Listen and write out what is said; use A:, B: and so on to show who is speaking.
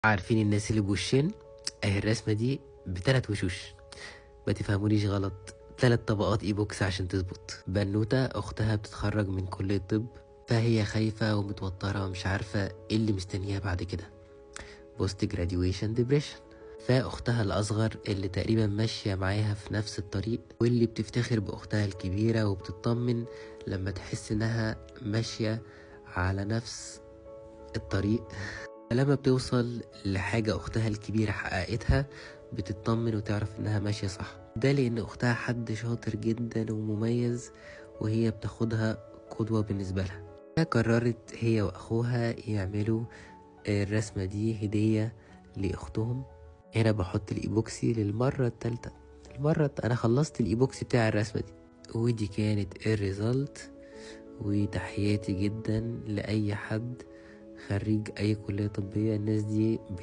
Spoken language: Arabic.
A: عارفين الناس اللي بوشين؟ اهي الرسمة دي بتلات وشوش. ما تفهمونيش غلط، 3 طبقات ايبوكس عشان تظبط. بنوتة اختها بتتخرج من كلية طب، فهي خايفة ومتوترة ومش عارفة ايه اللي مستنيها بعد كده. بوست جراديويشن ديبريشن. فاختها الاصغر اللي تقريبا ماشية معاها في نفس الطريق، واللي بتفتخر باختها الكبيرة وبتطمن لما تحس انها ماشية على نفس الطريق. لما بتوصل لحاجة أختها الكبيرة حققتها بتطمن وتعرف إنها ماشية صح، ده لأن أختها حد شاطر جدا ومميز، وهي بتاخدها قدوة بالنسبة لها. قررت هي وأخوها يعملوا الرسمة دي هدية لأختهم. هنا بحط الإيبوكسي للمرة التالتة. أنا خلصت الإيبوكسي بتاع الرسمة دي، ودي كانت الريزلت. وتحياتي جدا لأي حد خريج أي كلية طبية. الناس دي